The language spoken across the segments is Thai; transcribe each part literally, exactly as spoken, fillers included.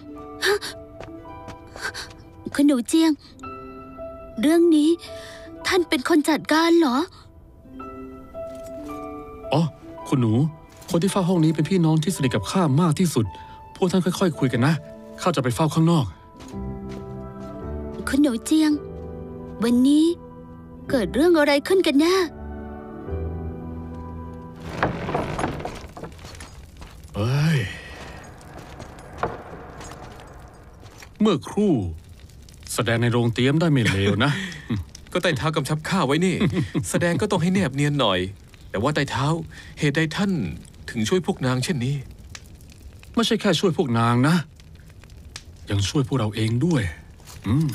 คุณหนูเจียงเรื่องนี้ท่านเป็นคนจัดการเหรออ๋อคุณหนูคนที่เฝ้าห้องนี้เป็นพี่น้องที่สนิทกับข้ามากที่สุดพวกท่านค่อยๆคุยกันนะข้าจะไปเฝ้าข้างนอกคุณหนูเจียงวันนี้เกิดเรื่องอะไรขึ้นกันแน่เอ้ยเมื่อครู่แสดงในโรงเตรียมได้ไม่เลวนะก็ไต่เท้ากำชับข้าไว้นี่ แสดงก็ต้องให้แนบเนียนหน่อยแต่ว่าไต่เท้าเหตุใดท่านถึงช่วยพวกนางเช่นนี้ไม่ใช่แค่ช่วยพวกนางนะยังช่วยพวกเราเองด้วยอืม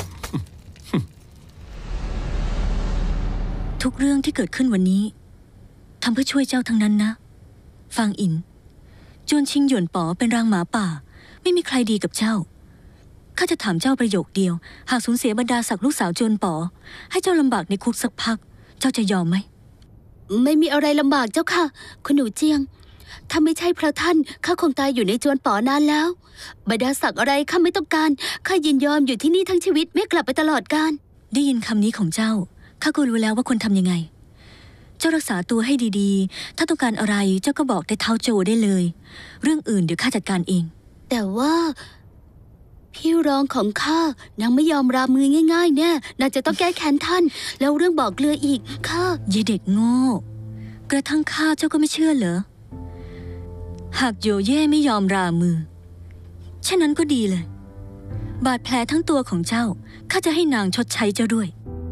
ทุกเรื่องที่เกิดขึ้นวันนี้ทำเพื่อช่วยเจ้าทั้งนั้นนะฟางอินจวนชิงหยวนป๋อเป็นรางหมาป่าไม่มีใครดีกับเจ้าข้าจะถามเจ้าประโยคเดียวหากสูญเสียบรรดาศักดิ์ลูกสาวจวนป๋อให้เจ้าลำบากในคุกสักพักเจ้าจะยอมไหมไม่มีอะไรลำบากเจ้าค่ะคุณหนูเจียงถ้าไม่ใช่เพราะท่านข้าคงตายอยู่ในจวนป๋อนานแล้วบรรดาศักดิ์อะไรข้าไม่ต้องการข้ายินยอมอยู่ที่นี่ทั้งชีวิตไม่กลับไปตลอดกาลได้ยินคำนี้ของเจ้าข้าก็รู้แล้วว่าควรทำยังไงเจ้ารักษาตัวให้ดีๆถ้าต้องการอะไรเจ้าก็บอกได้เท้าโจได้เลยเรื่องอื่นเดี๋ยวข้าจัดการเองแต่ว่าพี่รองของข้านางไม่ยอมรามือง่ายๆแน่นางจะต้องแก้แค้นท่านแล้วเรื่องบอกเกลืออีกข้าเย่เด็กโง่กระทั่งข้าเจ้าก็ไม่เชื่อเหรอหากโยเย่ไม่ยอมรามือเช่นนั้นก็ดีเลยบาดแผลทั้งตัวของเจ้าข้าจะให้นางชดใช้เจ้าด้วย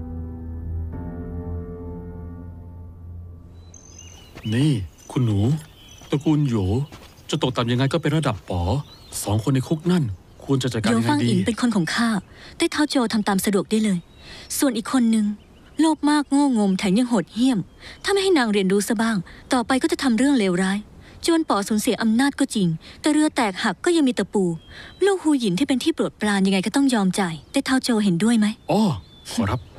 นี่คุณหนูตระกูลโหยจะตกต่ำยังไงก็เป็นระดับป๋อสองคนในคุกนั่นควรจะจัดการยังไงดีโยฟังอินเป็นคนของข้าได้เท้าโจทำตามสะดวกได้เลยส่วนอีกคนนึงโลภมากโง่งมแถมยังโหดเหี้ยมถ้าไม่ให้นางเรียนรู้ซะบ้างต่อไปก็จะทำเรื่องเลวร้ายจวนป๋อสูญเสียอำนาจก็จริงแต่เรือแตกหักก็ยังมีตะปูลูกฮูหยินที่เป็นที่โปรดปรานยังไงก็ต้องยอมจ่ายได้เท้าโจเห็นด้วยไหมอ๋อขอรับ